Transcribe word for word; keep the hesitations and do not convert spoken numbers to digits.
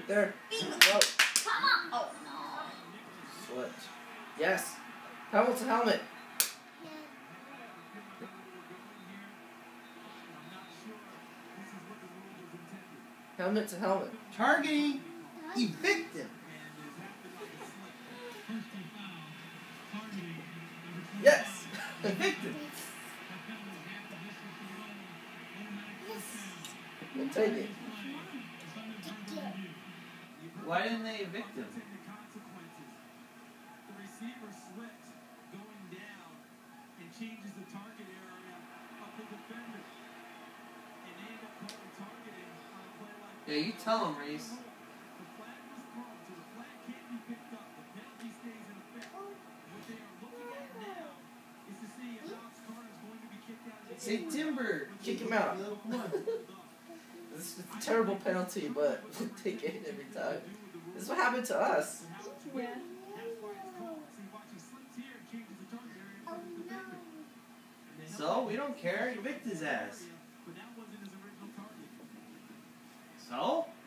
there. Whoa. Come on. Oh, no. Slipped. Yes. Helmet to helmet. Helmet to helmet. Targeting. Evict him. Yes. Evict him. We'll take it. Why didn't they evict him? The receiver slips going down and changes the target area of the defender. And they end up calling targeting on a play like that. Yeah, you tell him, Reese. The flag was thrown, so the flag can't be picked up. The penalty stays in effect. What they are looking at now is to see if Alex Carter is going to be kicked out of the Say Timber. Kick him out. Come on. This is a terrible penalty, but we'll take it every time. This is what happened to us. Yeah. So, we don't care. Evict his ass. So?